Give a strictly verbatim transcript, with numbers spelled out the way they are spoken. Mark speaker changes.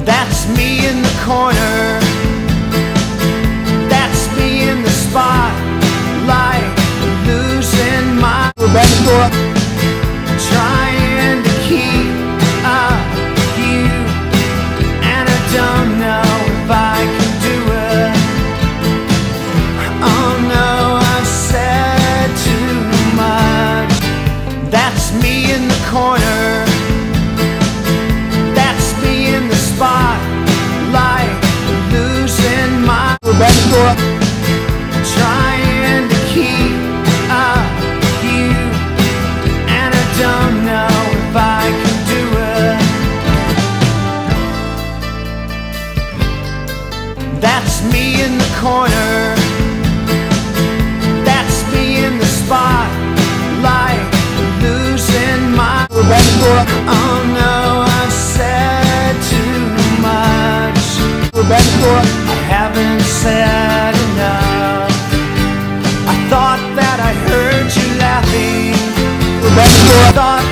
Speaker 1: That's me in the corner. That's me in the spotlight, losing my trying to keep up with you, and I don't know if I can do it. Oh no, I've said too much. That's me in the corner. That's me in the spotlight, losing my trying to keep up with you, and I don't know if I can do it. That's me in the corner. That's me in the spotlight, losing my oh no, I've said too much. I haven't said enough. I thought that I heard you laughing. I thought